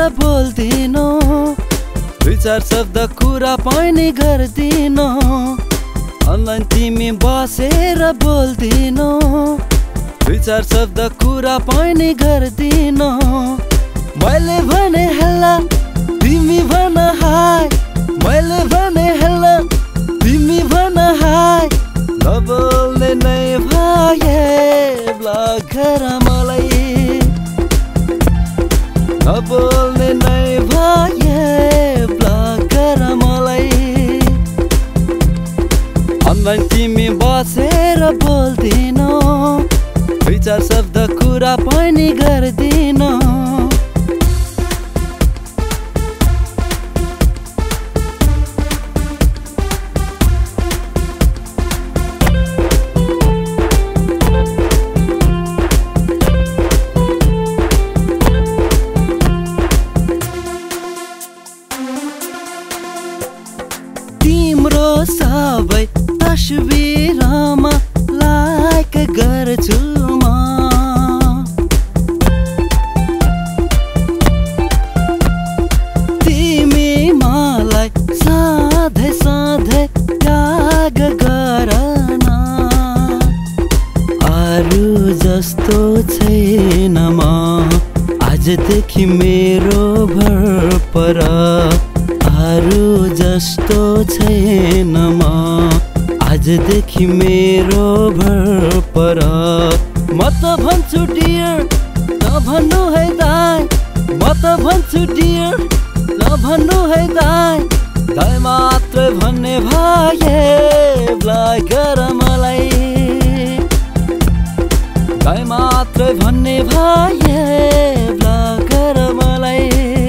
बोल्दिनौ दुई चार शब्द कुरा पनि गर्दिनौ अनलाइन तिमी बसेर बोल्दिनौ दुई चार शब्द कुरा पनि गर्दिनौ मैले भने हेला तिमी भन हाय मैले भने हेला तिमी भन हाय नबोल्ने नै भए ब्लक गर मलाई नबोल्ने नै भए ब्लक गर मलाई अनलाइन तिमी बसेर बोल्दिनौ दुई चार शब्द कुरा पनि गर्दिनौ तिम्रो सबै तस्बिरमा लाइक गर्छु म तिमी मलाई सधैँ सधैँ त्याग गर न अरू जस्तो छैन म आजदेखि मेरो भर पर अरू जस्तो छैन म आजदेखि मेरो भर पर म त भन्छु डियर नभन्नु है दाइ म त भन्छु डियर नभन्नु है दाइ दाइ मात्र भन्ने भए ब्लक गर मलाई दाइ मात्र भन्ने भए ब्लक गर मलाई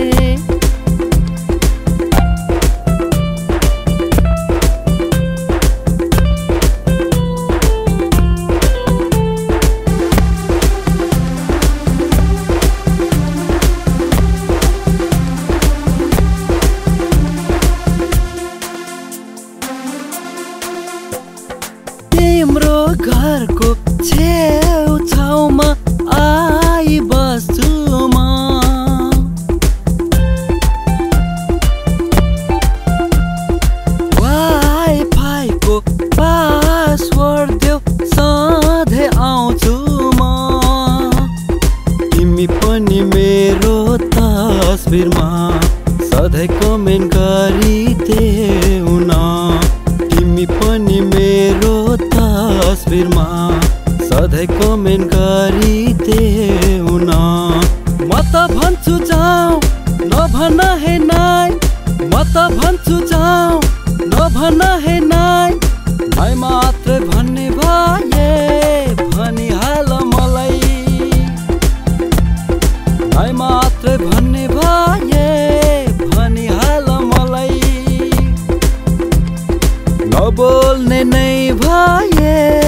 तिम्रो घरको छेउछाउमा आई बस्छु म वाइफाईको पासवर्ड देऊ सधैँ आउँछु म तिमी पनि मेरो तस्बिरमा सधैँ कमेन्ट गरिदेऊ न तिमी पनि मेरो तस्बिरमा सधैँ कमेन्ट गरिदेऊ न म त भन्छु जाऊ नभन है नाइ म त भन्छु जाऊ नभन है नाइ भाइ मात्र भन्ने भए भनिहाल मलाई भाइ मात्र भन्ने भए भनिहाल मलाई नबोल्ने नै भए